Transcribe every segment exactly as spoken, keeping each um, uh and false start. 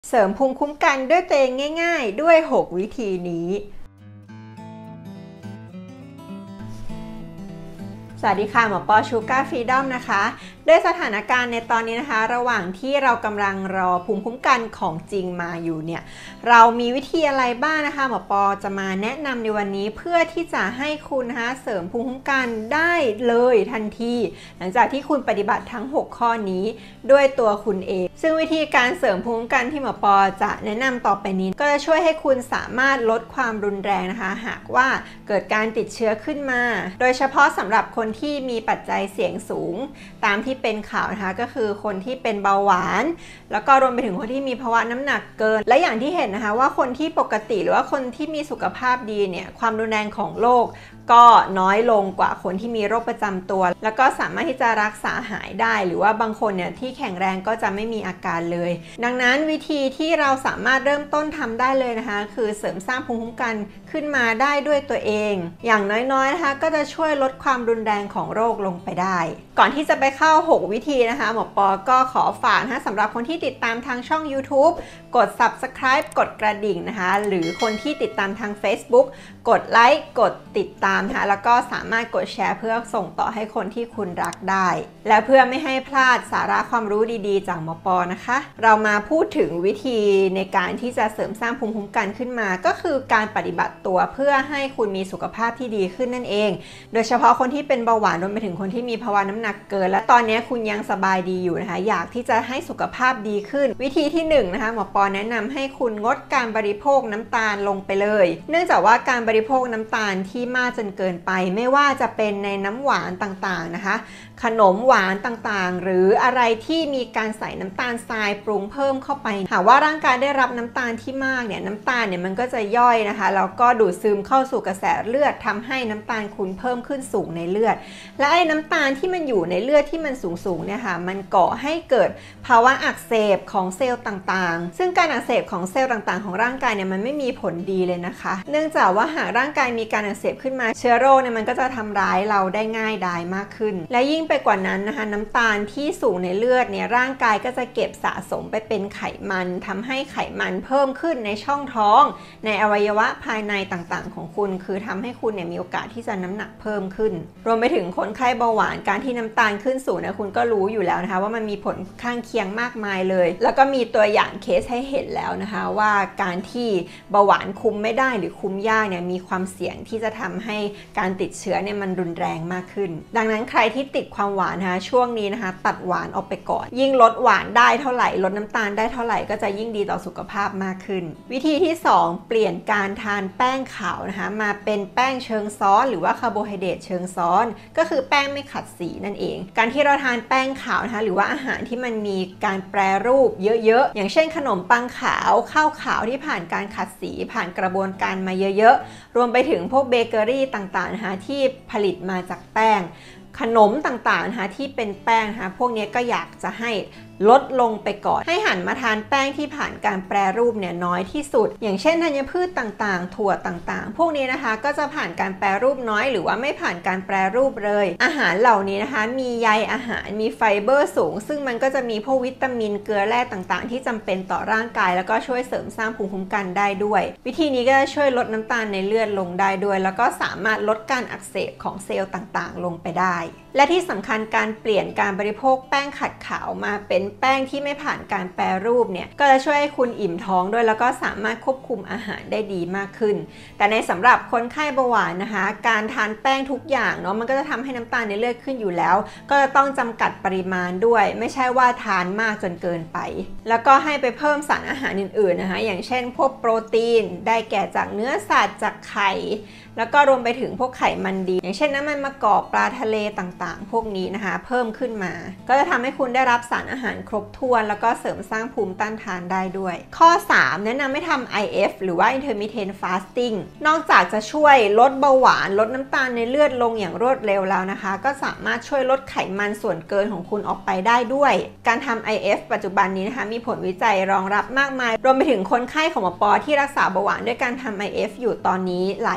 เสริมภูมิคุ้มกันด้วยตัวเองง่ายๆด้วยหกวิธีนี้สวัสดีค่ะหมอปอชูการ์ฟรีดอมนะคะด้วยสถานการณ์ในตอนนี้นะคะระหว่างที่เรากำลังรอภูมิคุ้มกันของจริงมาอยู่เนี่ยเรามีวิธีอะไรบ้างนะคะหมอปอจะมาแนะนำในวันนี้เพื่อที่จะให้คุณนะคะเสริมภูมิคุ้มกันได้เลยทันทีหลังจากที่คุณปฏิบัติทั้งหกข้อนี้ด้วยตัวคุณเองซึ่งวิธีการเสริมภูมิคุ้มกันที่หมอปอจะแนะนำต่อไปนี้ก็จะช่วยให้คุณสามารถลดความรุนแรงนะคะหากว่าเกิดการติดเชื้อขึ้นมาโดยเฉพาะสำหรับคนที่มีปัจจัยเสี่ยงสูงตามที่เป็นข่าวนะคะก็คือคนที่เป็นเบาหวานแล้วก็รวมไปถึงคนที่มีภาวะน้ำหนักเกินและอย่างที่เห็นนะคะว่าคนที่ปกติหรือว่าคนที่มีสุขภาพดีเนี่ยความรุนแรงของโรคก็น้อยลงกว่าคนที่มีโรคประจำตัวแล้วก็สามารถที่จะรักษาหายได้หรือว่าบางคนเนี่ยที่แข็งแรงก็จะไม่มีอาการเลยดังนั้นวิธีที่เราสามารถเริ่มต้นทำได้เลยนะคะคือเสริมสร้างภูมิคุ้มกันขึ้นมาได้ด้วยตัวเองอย่างน้อยๆนะคะก็จะช่วยลดความรุนแรงของโรคลงไปได้ก่อนที่จะไปเข้าหกวิธีนะคะหมอปอก็ขอฝากนะสำหรับคนที่ติดตามทางช่อง YouTube กด ซับสไครบ์ กดกระดิ่งนะคะหรือคนที่ติดตามทาง Facebook กดไลค์กดติดตามนะคะแล้วก็สามารถกดแชร์เพื่อส่งต่อให้คนที่คุณรักได้และเพื่อไม่ให้พลาดสาระความรู้ดีๆจากหมอปอนะคะเรามาพูดถึงวิธีในการที่จะเสริมสร้างภูมิคุ้มกันขึ้นมาก็คือการปฏิบัติตัวเพื่อให้คุณมีสุขภาพที่ดีขึ้นนั่นเองโดยเฉพาะคนที่เป็นเบาหวานรวมไปถึงคนที่มีภาวะน้ำหนักเกินและตอนนี้คุณยังสบายดีอยู่นะคะอยากที่จะให้สุขภาพดีขึ้นวิธีที่หนึ่งนะคะหมอปอแนะนำให้คุณงดการบริโภคน้ำตาลลงไปเลยเนื่องจากว่าการบริโภคน้ำตาลที่มากจนเกินไปไม่ว่าจะเป็นในน้ำหวานต่างๆนะคะขนมหวานต่างๆหรืออะไรที่มีการใส่น้ำตาลทรายปรุงเพิ่มเข้าไปหากว่าร่างกายได้รับน้ำตาลที่มากเนี่ยน้ำตาลเนี่ยมันก็จะย่อยนะคะแล้วก็ดูดซึมเข้าสู่กระแสเลือดทำให้น้ำตาลคุณเพิ่มขึ้นสูงในเลือดและไอ้น้ำตาลที่มันอยู่ในเลือดที่มันสูงๆเนี่ยค่ะมันก่อให้เกิดภาวะอักเสบของเซลล์ต่างๆซึ่งการอักเสบของเซลล์ต่างๆของร่างกายเนี่ยมันไม่มีผลดีเลยนะคะเนื่องจากว่าหากร่างกายมีการอักเสบขึ้นมาเชื้อโรคเนี่ยมันก็จะทำร้ายเราได้ง่ายดายมากขึ้นและยิ่งไปกว่านั้นนะคะน้ำตาลที่สูงในเลือดเนี่ยร่างกายก็จะเก็บสะสมไปเป็นไขมันทำให้ไขมันเพิ่มขึ้นในช่องท้องในอวัยวะภายในต่างๆของคุณคือทำให้คุณเนี่ยมีโอกาสที่จะน้ำหนักเพิ่มขึ้นรวมไปถึงคนไข้เบาหวานการที่น้ำตาลขึ้นสูงนะคุณก็รู้อยู่แล้วนะคะว่ามันมีผลข้างเคียงมากมายเลยแล้วก็มีตัวอย่างเคสให้เห็นแล้วนะคะว่าการที่เบาหวานคุมไม่ได้หรือคุมยากเนี่ยมีความเสี่ยงที่จะทำให้การติดเชื้อเนี่ยมันรุนแรงมากขึ้นดังนั้นใครที่ติดความหวานนะคะช่วงนี้นะคะตัดหวานออกไปก่อนยิ่งลดหวานได้เท่าไหร่ลดน้ำตาลได้เท่าไหร่ก็จะยิ่งดีต่อสุขภาพมากขึ้นวิธีที่สองเปลี่ยนการทานแป้งขาวนะคะมาเป็นแป้งเชิงซ้อนหรือว่าคาร์โบไฮเดรตเชิงซ้อนก็คือแป้งไม่ขัดสีนั่นเองการที่เราทานแป้งขาวนะคะหรือว่าอาหารที่มันมีการแปรรูปเยอะๆอย่างเช่นขนมปังขาวข้าวขาวที่ผ่านการขัดสีผ่านกระบวนการมาเยอะๆรวมไปถึงพวกเบเกอรี่ต่างๆนะคะที่ผลิตมาจากแป้งขนมต่างๆนะคะที่เป็นแป้งนะคะพวกนี้ก็อยากจะให้ลดลงไปก่อนให้หันมาทานแป้งที่ผ่านการแปรรูปเนี่ยน้อยที่สุดอย่างเช่นธัญพืชต่างๆถั่วต่างๆพวกนี้นะคะก็จะผ่านการแปรรูปน้อยหรือว่าไม่ผ่านการแปรรูปเลยอาหารเหล่านี้นะคะมีใยอาหารมีไฟเบอร์สูงซึ่งมันก็จะมีพวกวิตามินเกลือแร่ต่างๆที่จำเป็นต่อร่างกายแล้วก็ช่วยเสริมสร้างภูมิคุ้มกันได้ด้วยวิธีนี้ก็จะช่วยลดน้ำตาลในเลือดลงได้ด้วยแล้วก็สามารถลดการอักเสบของเซลล์ต่างๆลงไปได้และที่สำคัญการเปลี่ยนการบริโภคแป้งขัดขาวมาเป็นแป้งที่ไม่ผ่านการแปรรูปเนี่ยก็จะช่วยให้คุณอิ่มท้องด้วยแล้วก็สามารถควบคุมอาหารได้ดีมากขึ้นแต่ในสำหรับคนไข้เบาหวานนะคะการทานแป้งทุกอย่างเนาะมันก็จะทำให้น้ำตาลในเลือดขึ้นอยู่แล้วก็จะต้องจำกัดปริมาณด้วยไม่ใช่ว่าทานมากจนเกินไปแล้วก็ให้ไปเพิ่มสารอาหารอื่นๆนะคะอย่างเช่นพวกโปรตีนได้แก่จากเนื้อสัตว์จากไข่แล้วก็รวมไปถึงพวกไขมันดีอย่างเช่นน้ำมันมะกอกปลาทะเลต่างๆพวกนี้นะคะเพิ่มขึ้นมาก็จะทำให้คุณได้รับสารอาหารครบถ้วนแล้วก็เสริมสร้างภูมิต้านทานได้ด้วยข้อสามแนะนำให้ทำ ไอ เอฟ หรือว่า Intermittent Fasting นอกจากจะช่วยลดเบาหวานลดน้ำตาลในเลือดลงอย่างรวดเร็วแล้วนะคะก็สามารถช่วยลดไขมันส่วนเกินของคุณออกไปได้ด้วยการทำ ไอ เอฟ ปัจจุบันนี้นะคะมีผลวิจัยรองรับมากมายรวมไปถึงคนไข้ของหมอปอที่รักษาเบาหวานด้วยการทำ ไอ เอฟ อยู่ตอนนี้หลายคนเนี่ย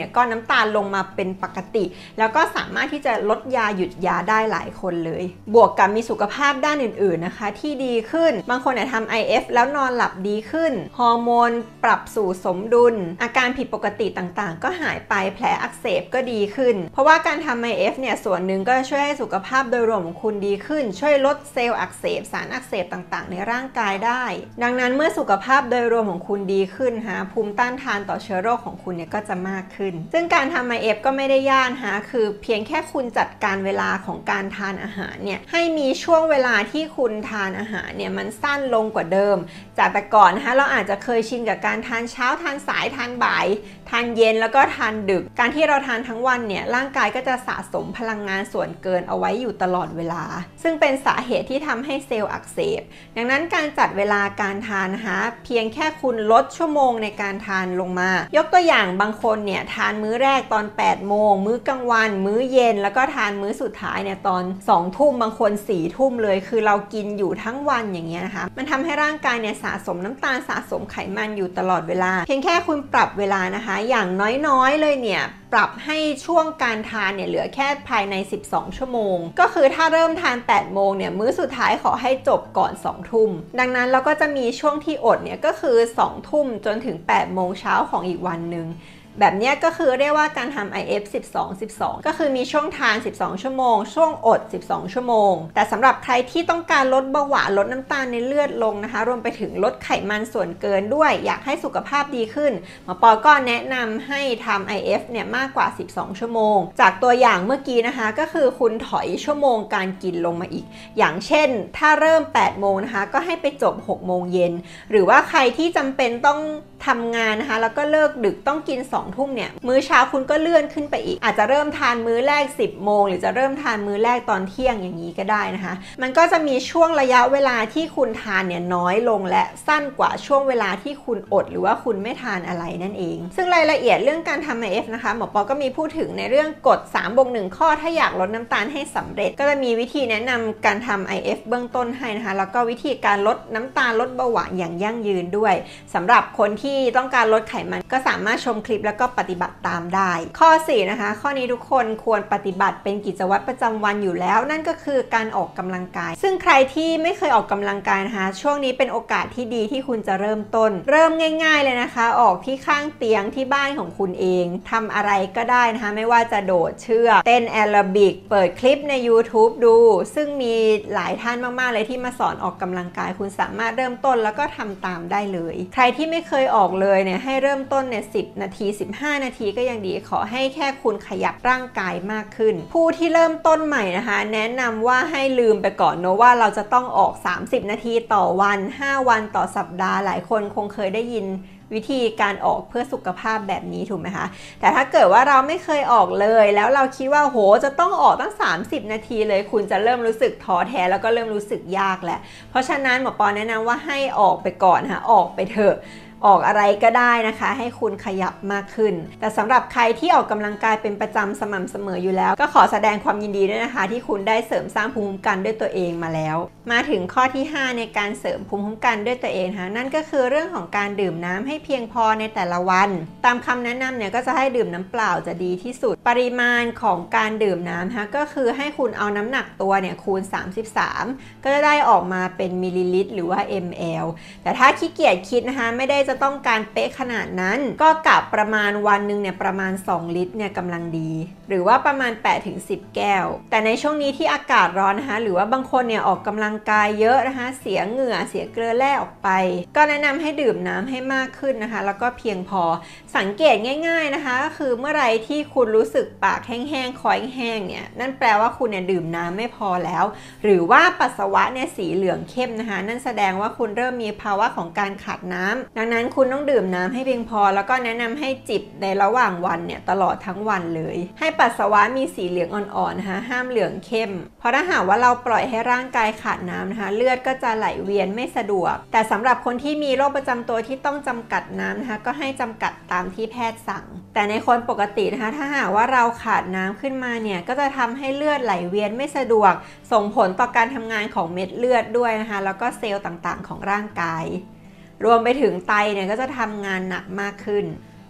เนี่ยก็น้ำตาลลงมาเป็นปกติแล้วก็สามารถที่จะลดยาหยุดยาได้หลายคนเลยบวกกับมีสุขภาพด้านอื่นๆนะคะที่ดีขึ้นบางคนเนี่ยทำ ไอ เอฟ แล้วนอนหลับดีขึ้นฮอร์โมนปรับสู่สมดุลอาการผิดปกติต่างๆก็หายไปแผลอักเสบก็ดีขึ้นเพราะว่าการทำ ไอ เอฟ เนี่ยส่วนหนึ่งก็ช่วยให้สุขภาพโดยรวมของคุณดีขึ้นช่วยลดเซลล์อักเสบสารอักเสบต่างๆในร่างกายได้ดังนั้นเมื่อสุขภาพโดยรวมของคุณดีขึ้นฮะภูมิต้านทานต่อเชื้อโรคของคุณเนี่ยก็จะมากขึ้นซึ่งการทำ ไอ เอฟ ก็ไม่ได้ยากฮะคือเพียงแค่คุณจัดการเวลาของการทานอาหารเนี่ยให้มีช่วงเวลาที่คุณทานอาหารเนี่ยมันสั้นลงกว่าเดิมจากแต่ก่อนนะคะเราอาจจะเคยชินกับการทานเช้าทานสายทานบ่ายทานเย็นแล้วก็ทานดึกการที่เราทานทั้งวันเนี่ยร่างกายก็จะสะสมพลังงานส่วนเกินเอาไว้อยู่ตลอดเวลาซึ่งเป็นสาเหตุที่ทำให้เซลล์อักเสบดังนั้นการจัดเวลาการทานนะคะเพียงแค่คุณลดชั่วโมงในการทานลงมายกตัวอย่างบางคนเนี่ยทานมื้อแรกตอนแปดโมงมื้อกลางวันมื้อเย็นแล้วก็ทานมื้อสุดท้ายเนี่ยตอนสองทุ่มบางคนสี่ทุ่มเลยคือเรากินอยู่ทั้งวันอย่างเงี้ยนะคะมันทำให้ร่างกายเนี่ยสะสมน้ำตาลสะสมไขมันอยู่ตลอดเวลาเพียงแค่คุณปรับเวลานะคะอย่างน้อยๆเลยเนี่ยปรับให้ช่วงการทานเนี่ยเหลือแค่ภายในสิบสองชั่วโมงก็คือถ้าเริ่มทานแปดโมงเนี่ยมื้อสุดท้ายขอให้จบก่อนสองทุ่มดังนั้นเราก็จะมีช่วงที่อดเนี่ยก็คือสองทุ่มจนถึงแปดโมงเช้าของอีกวันหนึ่งแบบนี้ก็คือเรียกว่าการทำ ไอ เอฟ สิบสอง สิบสองก็คือมีช่วงทานสิบสองชั่วโมงช่วงอดสิบสองชั่วโมงแต่สำหรับใครที่ต้องการลดเบาหวานลดน้ำตาลในเลือดลงนะคะรวมไปถึงลดไขมันส่วนเกินด้วยอยากให้สุขภาพดีขึ้นหมอปอก็แนะนำให้ทำ ไอ เอฟ เนี่ยมากกว่าสิบสองชั่วโมงจากตัวอย่างเมื่อกี้นะคะก็คือคุณถอยชั่วโมงการกินลงมาอีกอย่างเช่นถ้าเริ่มแปดโมงนะคะก็ให้ไปจบหกโมงเย็นหรือว่าใครที่จำเป็นต้องทำงานนะคะแล้วก็เลิกดึกต้องกินสองทุ่มเนี่ยมื้อเช้าคุณก็เลื่อนขึ้นไปอีกอาจจะเริ่มทานมื้อแรกสิบโมงหรือจะเริ่มทานมื้อแรกตอนเที่ยงอย่างนี้ก็ได้นะคะมันก็จะมีช่วงระยะเวลาที่คุณทานเนี่ยน้อยลงและสั้นกว่าช่วงเวลาที่คุณอดหรือว่าคุณไม่ทานอะไรนั่นเองซึ่งรายละเอียดเรื่องการทำ ไอ เอฟ นะคะหมอปอก็มีพูดถึงในเรื่องกฎสามบวกหนึ่งข้อถ้าอยากลดน้ำตาลให้สำเร็จก็จะมีวิธีแนะนำการทำ ไอ เอฟ เบื้องต้นให้นะคะแล้วก็วิธีการลดน้ำตาลลดเบาหวานอย่างยั่งยืนด้วยสำหรับคนที่ต้องการลดไขมันก็สามารถชมคลิปแล้วก็ปฏิบัติตามได้ข้อสี่นะคะข้อนี้ทุกคนควรปฏิบัติเป็นกิจวัตรประจำวันอยู่แล้วนั่นก็คือการออกกำลังกายซึ่งใครที่ไม่เคยออกกำลังกายนะคะช่วงนี้เป็นโอกาสที่ดีที่คุณจะเริ่มต้นเริ่มง่ายๆเลยนะคะออกที่ข้างเตียงที่บ้านของคุณเองทำอะไรก็ได้นะคะไม่ว่าจะโดดเชือกเต้นแอโรบิกเปิดคลิปใน ยูทูบ ดูซึ่งมีหลายท่านมากๆเลยที่มาสอนออกกำลังกายคุณสามารถเริ่มต้นแล้วก็ทำตามได้เลยใครที่ไม่เคยออกเลยเนี่ยให้เริ่มต้นเนี่ยสิบนาทีสิบห้านาทีก็ยังดีขอให้แค่คุณขยับร่างกายมากขึ้นผู้ที่เริ่มต้นใหม่นะคะแนะนำว่าให้ลืมไปก่อนเนอะว่าเราจะต้องออกสามสิบนาทีต่อวันห้าวันต่อสัปดาห์หลายคนคงเคยได้ยินวิธีการออกเพื่อสุขภาพแบบนี้ถูกไหมคะแต่ถ้าเกิดว่าเราไม่เคยออกเลยแล้วเราคิดว่าโหจะต้องออกตั้งสามสิบนาทีเลยคุณจะเริ่มรู้สึกท้อแท้แล้วก็เริ่มรู้สึกยากแหละเพราะฉะนั้นหมอปอแนะนำว่าให้ออกไปก่อนค่ะออกไปเถอะออกอะไรก็ได้นะคะให้คุณขยับมากขึ้นแต่สำหรับใครที่ออกกำลังกายเป็นประจำสม่ำเสมออยู่แล้วก็ขอแสดงความยินดีด้วยนะคะที่คุณได้เสริมสร้างภูมิคุ้มกันด้วยตัวเองมาแล้วมาถึงข้อที่ห้าในการเสริมภูมิคุ้มกันด้วยตัวเองค่ะนั่นก็คือเรื่องของการดื่มน้ำให้เพียงพอในแต่ละวันตามคำแนะนำเนี่ยก็จะให้ดื่มน้ำเปล่าจะดีที่สุดปริมาณของการดื่มน้ำนะคะก็คือให้คุณเอาน้ำหนักตัวเนี่ยคูณสามสิบสามก็จะได้ออกมาเป็นมิลลิลิตรหรือว่า มล แต่ถ้าขี้เกียจคิดนะคะไม่ได้จะต้องการเป๊ะขนาดนั้นก็กะประมาณวันหนึ่งเนี่ยประมาณสองลิตรเนี่ยกำลังดีหรือว่าประมาณ แปดถึงสิบ แก้วแต่ในช่วงนี้ที่อากาศร้อนนะคะหรือว่าบางคนเนี่ยออกกำลังกายเยอะนะคะเสียเหงื่อเสียเกลือแร่ออกไปก็แนะนำให้ดื่มน้ำให้มากขึ้นนะคะแล้วก็เพียงพอสังเกตง่ายๆนะคะก็คือเมื่อไรที่คุณรู้สึกปากแห้งๆคอแห้งๆเนี่ยนั่นแปลว่าคุณเนี่ยดื่มน้ำไม่พอแล้วหรือว่าปัสสาวะเนี่ยสีเหลืองเข้มนะคะนั่นแสดงว่าคุณเริ่มมีภาวะของการขาดน้ำดังนั้นคุณต้องดื่มน้ำให้เพียงพอแล้วก็แนะนำให้จิบในระหว่างวันเนี่ยตลอดทั้งวันเลยให้ปัสสาวะมีสีเหลืองอ่อนๆนะคะห้ามเหลืองเข้มเพราะถ้าหากว่าเราปล่อยให้ร่างกายขาดน้ำนะคะเลือดก็จะไหลเวียนไม่สะดวกแต่สำหรับคนที่มีโรคประจำตัวที่ต้องจำกัดน้ำนะคะก็ให้จำกัดตามที่แพทย์สั่งแต่ในคนปกตินะคะถ้าหากว่าเราขาดน้ำขึ้นมาเนี่ยก็จะทำให้เลือดไหลเวียนไม่สะดวกส่งผลต่อการทำงานของเม็ดเลือดด้วยนะคะแล้วก็เซลล์ต่างๆของร่างกายรวมไปถึงไตเนี่ยก็จะทำงานหนักมากขึ้น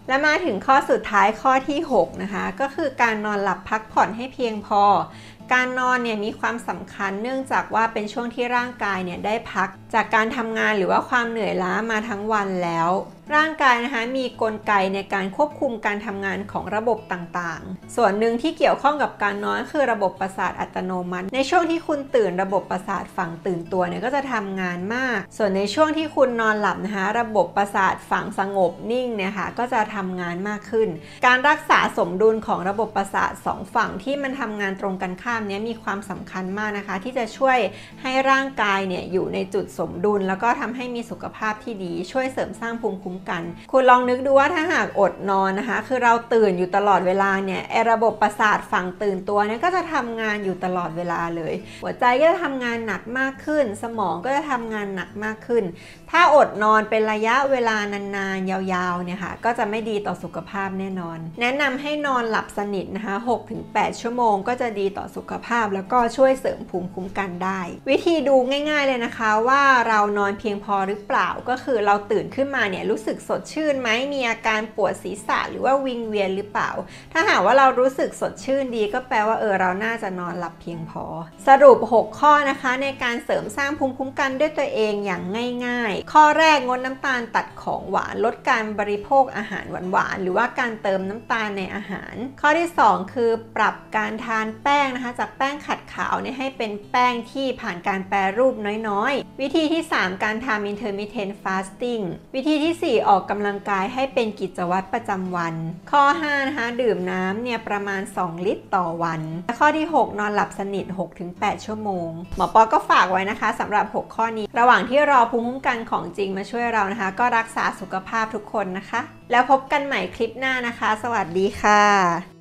และมาถึงข้อสุดท้ายข้อที่หกนะคะก็คือการนอนหลับพักผ่อนให้เพียงพอการนอนเนี่ยมีความสำคัญเนื่องจากว่าเป็นช่วงที่ร่างกายเนี่ยได้พักจากการทำงานหรือว่าความเหนื่อยล้ามาทั้งวันแล้วร่างกายนะคะมีกลไกในการควบคุมการทำงานของระบบต่างๆส่วนหนึ่งที่เกี่ยวข้องกับการนอนคือระบบประสาทอัตโนมัติในช่วงที่คุณตื่นระบบประสาทฝั่งตื่นตัวเนี่ยก็จะทำงานมากส่วนในช่วงที่คุณนอนหลับนะคะระบบประสาทฝั่งสงบนิ่งเนี่ยค่ะก็จะทำงานมากขึ้นการรักษาสมดุลของระบบประสาทสองฝั่งที่มันทำงานตรงกันข้ามเนี่ยมีความสำคัญมากนะคะที่จะช่วยให้ร่างกายเนี่ยอยู่ในจุดสมดุลแล้วก็ทำให้มีสุขภาพที่ดีช่วยเสริมสร้างภูมิคุ้มกันคุณลองนึกดูว่าถ้าหากอดนอนนะคะคือเราตื่นอยู่ตลอดเวลาเนี่ยไอระบบประสาทฝั่งตื่นตัวเนี่ยก็จะทำงานอยู่ตลอดเวลาเลยหัวใจก็จะทำงานหนักมากขึ้นสมองก็จะทำงานหนักมากขึ้นถ้าอดนอนเป็นระยะเวลานานๆยาวๆเนี่ยค่ะก็จะไม่ดีต่อสุขภาพแน่นอนแนะนำให้นอนหลับสนิทนะคะ หกถึงแปด ชั่วโมงก็จะดีต่อสุขภาพแล้วก็ช่วยเสริมภูมิคุ้มกันได้วิธีดูง่ายๆเลยนะคะว่าเรานอนเพียงพอหรือเปล่าก็คือเราตื่นขึ้นมาเนี่ยรู้สึกสดชื่นไหมมีอาการปวดศีรษะหรือว่าวิงเวียนหรือเปล่าถ้าหากว่าเรารู้สึกสดชื่นดีก็แปลว่าเออเราน่าจะนอนหลับเพียงพอสรุปหกข้อนะคะในการเสริมสร้างภูมิคุ้มกันด้วยตัวเองอย่างง่ายๆข้อแรกงดน้ำตาลตัดของหวานลดการบริโภคอาหารหวานๆหรือว่าการเติมน้ำตาลในอาหารข้อที่สองคือปรับการทานแป้งนะคะจากแป้งขัดขาวเนี่ยให้เป็นแป้งที่ผ่านการแปรรูปน้อยๆวิธีที่สามการทำ intermittent fasting วิธีที่สี่ออกกำลังกายให้เป็นกิจวัตรประจำวันข้อห้านะคะดื่มน้ำเนี่ยประมาณสองลิตรต่อวันและข้อที่หกนอนหลับสนิท หกถึงแปด ชั่วโมงหมอปอก็ฝากไว้นะคะสำหรับหกข้อนี้ระหว่างที่รอภูมิคุ้มกันของจริงมาช่วยเรานะคะก็รักษาสุขภาพทุกคนนะคะแล้วพบกันใหม่คลิปหน้านะคะสวัสดีค่ะ